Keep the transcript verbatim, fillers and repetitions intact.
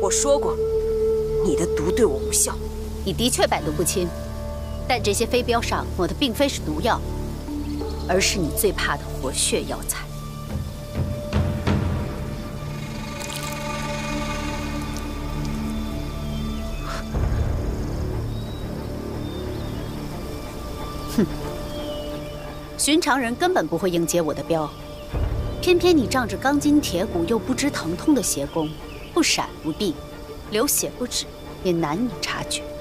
我说过，你的毒对我无效。 你的确百毒不侵，但这些飞镖上抹的并非是毒药，而是你最怕的活血药材。哼，寻常人根本不会应接我的镖，偏偏你仗着钢筋铁骨又不知疼痛的邪功，不闪不避，流血不止，也难以察觉。